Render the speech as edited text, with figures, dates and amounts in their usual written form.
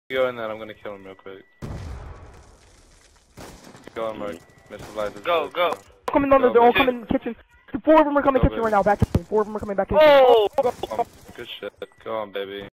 go in there, I'm gonna kill him real quick. Go on, Mark. Mr. Light. Go. Coming on they're all coming kitchen. 4 of them are coming kitchen right now, back kitchen. 4 of them are coming back kitchen. Oh! Good shit. Go on, baby.